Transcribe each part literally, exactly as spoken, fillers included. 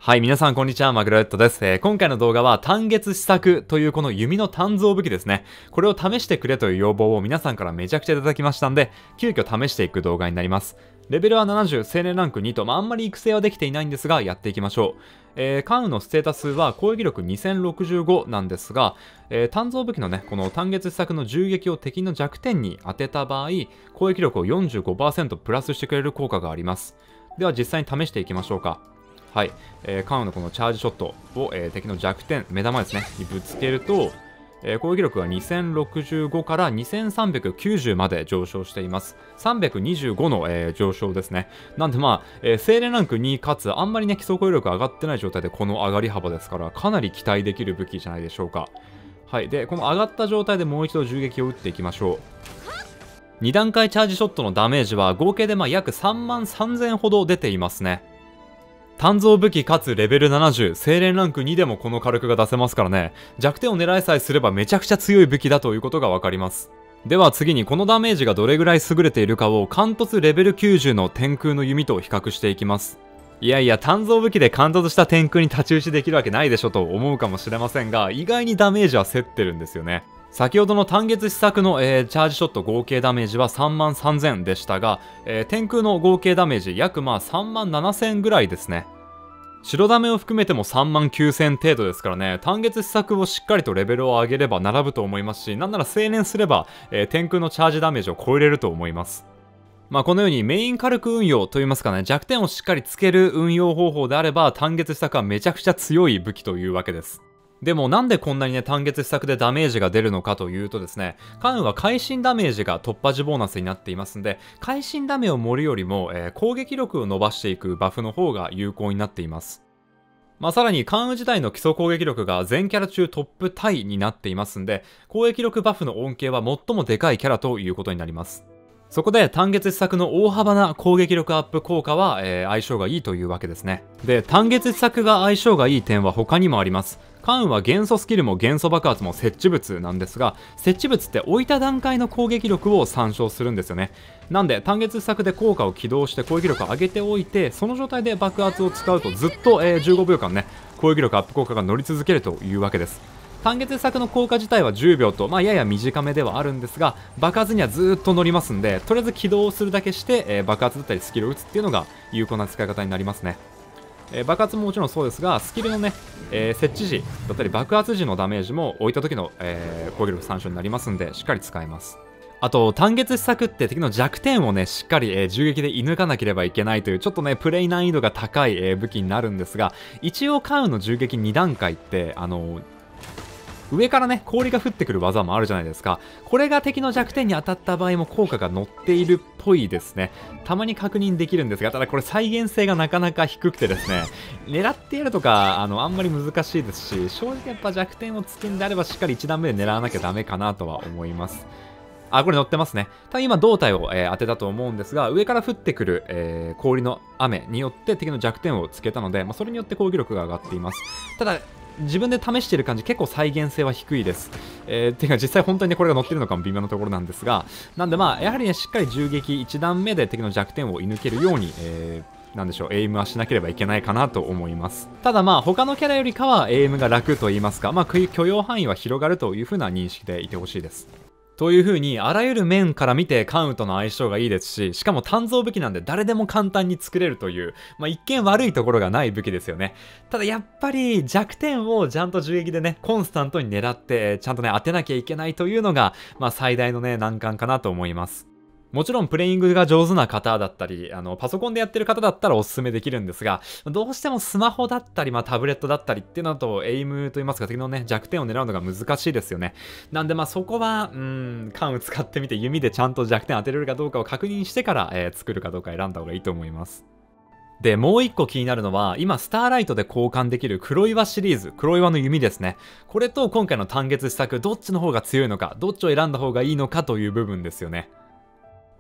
はい、皆さんこんにちは、マグロレットです。えー、今回の動画は単月試作というこの弓の鍛造武器ですね。これを試してくれという要望を皆さんからめちゃくちゃいただきましたんで、急遽試していく動画になります。レベルはななじゅう、青年ランクにと、まあ、あんまり育成はできていないんですが、やっていきましょう。えー、関羽のステータスは攻撃力にせんろくじゅうごなんですが、えー、鍛造武器のね、この単月試作の銃撃を敵の弱点に当てた場合、攻撃力を よんじゅうごパーセント プラスしてくれる効果があります。では実際に試していきましょうか。はい、えー、関羽のこのチャージショットを、えー、敵の弱点、目玉ですね、にぶつけると、えー、攻撃力がにせんろくじゅうごからにせんさんびゃくきゅうじゅうまで上昇しています。さんびゃくにじゅうごの、えー、上昇ですね。なんでまあ、えー、青年ランクにかつ、あんまりね、基礎攻撃力上がってない状態でこの上がり幅ですから、かなり期待できる武器じゃないでしょうか。はい、で、この上がった状態でもう一度銃撃を撃っていきましょう。に段階チャージショットのダメージは合計でまあ約さんまんさんぜんほど出ていますね。鍛造武器かつレベルななじゅう、青年ランクにでもこの火力が出せますからね、弱点を狙いさえすればめちゃくちゃ強い武器だということがわかります。では次にこのダメージがどれぐらい優れているかを貫突レベルきゅうじゅうの天空の弓と比較していきます。いやいや、鍛造武器で貫突した天空に太刀打ちできるわけないでしょと思うかもしれませんが、意外にダメージは競ってるんですよね。先ほどの単月試作の、えー、チャージショット合計ダメージはさんまんさんぜんでしたが、えー、天空の合計ダメージ約まあさんまんななせんぐらいですね。白ダメを含めてもさんまんきゅうせん程度ですからね、単月試作をしっかりとレベルを上げれば並ぶと思いますし、なんなら青年すれば、えー、天空のチャージダメージを超えれると思います。まあこのようにメイン火力運用といいますかね、弱点をしっかりつける運用方法であれば、単月試作はめちゃくちゃ強い武器というわけです。でもなんでこんなにね、単月試作でダメージが出るのかというとですね、関羽は会心ダメージが突破時ボーナスになっていますんで、会心ダメを盛るよりも、えー、攻撃力を伸ばしていくバフの方が有効になっています。まあさらに関羽自体の基礎攻撃力が全キャラ中トップタイになっていますんで、攻撃力バフの恩恵は最もでかいキャラということになります。そこで単月試作の大幅な攻撃力アップ効果は、えー、相性がいいというわけですね。で、単月試作が相性がいい点は他にもあります。関羽は元素スキルも元素爆発も設置物なんですが、設置物って置いた段階の攻撃力を参照するんですよね。なんで単月試作で効果を起動して攻撃力を上げておいて、その状態で爆発を使うとずっと、えー、じゅうごびょうかんね、攻撃力アップ効果が乗り続けるというわけです。単月試作の効果自体はじゅうびょうと、まあ、やや短めではあるんですが、爆発にはずっと乗りますんで、とりあえず起動するだけして、えー、爆発だったりスキルを打つっていうのが有効な使い方になりますね。えー、爆発ももちろんそうですが、スキルのね、えー、設置時だったり爆発時のダメージも置いた時の、えー、攻撃力参照になりますんで、しっかり使えます。あと、単月試作って敵の弱点をね、しっかり、えー、銃撃で射抜かなければいけないという、ちょっとね、プレイ難易度が高い、えー、武器になるんですが、一応関羽の銃撃に段階って、あのー、上からね、氷が降ってくる技もあるじゃないですか。これが敵の弱点に当たった場合も効果が乗っているっぽいですね。たまに確認できるんですが、ただこれ再現性がなかなか低くてですね、狙ってやるとか、あの、あんまり難しいですし、正直やっぱ弱点をつけんであればしっかりいち段目で狙わなきゃダメかなとは思います。あ、これ乗ってますね。ただ今胴体を、えー、当てたと思うんですが、上から降ってくる、えー、氷の雨によって敵の弱点をつけたので、まあ、それによって攻撃力が上がっています。ただ、自分で試している感じ結構再現性は低いです。えー、てか実際本当に、ね、これが乗ってるのかも微妙なところなんですが、なんでまあやはりねしっかり銃撃いち段目で敵の弱点を射抜けるように、えー、なんでしょう、エイムはしなければいけないかなと思います。ただまあ他のキャラよりかはエイムが楽と言いますか、まあ許容範囲は広がるという風な認識でいてほしいです。という風にあらゆる面から見て関羽との相性がいいですし、しかも鍛造武器なんで誰でも簡単に作れるという、まあ、一見悪いところがない武器ですよね。ただやっぱり弱点をちゃんと銃撃でね、コンスタントに狙ってちゃんとね当てなきゃいけないというのが、まあ、最大のね難関かなと思います。もちろんプレイングが上手な方だったり、あの、パソコンでやってる方だったらおすすめできるんですが、どうしてもスマホだったり、まあタブレットだったりっていうのだと、エイムといいますか、敵のね、弱点を狙うのが難しいですよね。なんでまあそこは、うーん、関羽使ってみて弓でちゃんと弱点当てれるかどうかを確認してから、えー、作るかどうか選んだ方がいいと思います。で、もう一個気になるのは、今、スターライトで交換できる黒岩シリーズ、黒岩の弓ですね。これと今回の単月試作、どっちの方が強いのか、どっちを選んだ方がいいのかという部分ですよね。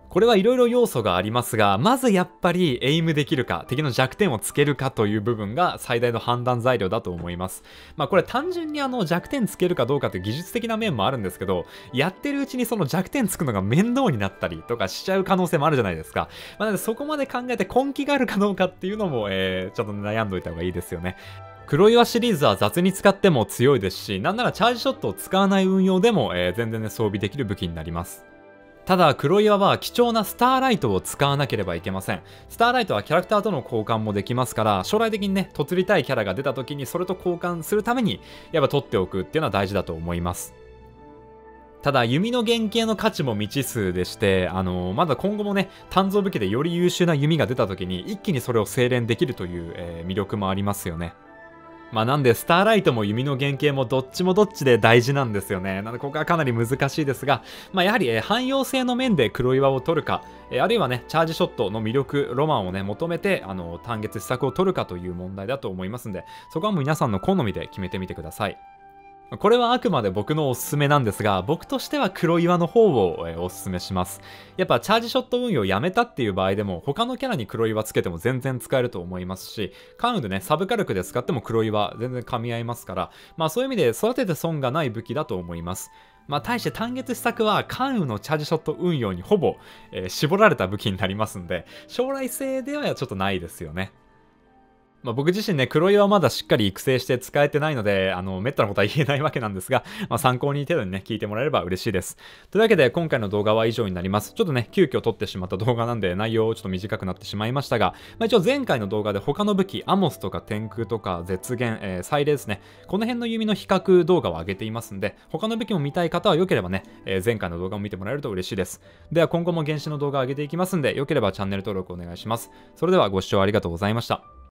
これはいろいろ要素がありますが、まずやっぱりエイムできるか、敵の弱点をつけるかという部分が最大の判断材料だと思います。まあこれ単純にあの弱点つけるかどうかという技術的な面もあるんですけど、やってるうちにその弱点つくのが面倒になったりとかしちゃう可能性もあるじゃないですか。まあなのでそこまで考えて根気があるかどうかっていうのも、えー、ちょっと悩んどいた方がいいですよね。黒岩シリーズは雑に使っても強いですし、なんならチャージショットを使わない運用でも、えー、全然ね装備できる武器になります。ただ、黒岩は貴重なスターライトを使わなければいけません。スターライトはキャラクターとの交換もできますから、将来的にね、嫁りたいキャラが出た時にそれと交換するために、やっぱ取っておくっていうのは大事だと思います。ただ、弓の原型の価値も未知数でして、あのー、まだ今後もね、鍛造武器でより優秀な弓が出た時に、一気にそれを精錬できるという、えー、魅力もありますよね。まあなんで、スターライトも弓の原型もどっちもどっちで大事なんですよね。なので、ここはかなり難しいですが、まあやはり、えー、汎用性の面で黒岩を取るか、えー、あるいはね、チャージショットの魅力、ロマンをね、求めて、あの、単月施策を取るかという問題だと思いますんで、そこはもう皆さんの好みで決めてみてください。これはあくまで僕のおすすめなんですが、僕としては黒岩の方を、えー、おすすめします。やっぱチャージショット運用やめたっていう場合でも、他のキャラに黒岩つけても全然使えると思いますし、関羽でね、サブ火力で使っても黒岩全然噛み合いますから、まあそういう意味で育てて損がない武器だと思います。まあ対して単月施策は関羽のチャージショット運用にほぼ、えー、絞られた武器になりますんで、将来性ではちょっとないですよね。まあ、僕自身ね、黒岩はまだしっかり育成して使えてないので、あの、めったなことは言えないわけなんですが、まあ、参考に程度にね、聞いてもらえれば嬉しいです。というわけで、今回の動画は以上になります。ちょっとね、急遽撮ってしまった動画なんで、内容ちょっと短くなってしまいましたが、まあ、一応前回の動画で他の武器、アモスとか天空とか絶弦、えー、サイレですね、この辺の弓の比較動画を上げていますんで、他の武器も見たい方は良ければね、えー、前回の動画を見てもらえると嬉しいです。では今後も原始の動画を上げていきますんで、良ければチャンネル登録お願いします。それではご視聴ありがとうございました。